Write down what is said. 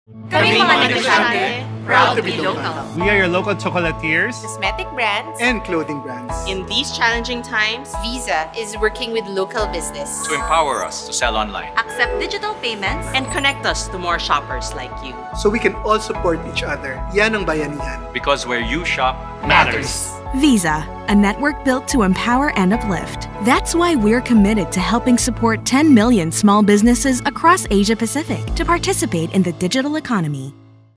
Kami mga negosyante, proud to be local. We are your local chocolatiers, Cosmetic brands. and clothing brands. In these challenging times, Visa is working with local business to empower us to sell online, accept digital payments, and connect us to more shoppers like you. So we can all support each other. Yan ang bayanihan. because where you shop matters. Visa, a network built to empower and uplift. That's why we're committed to helping support 10 million small businesses across Asia Pacific to participate in the digital economy.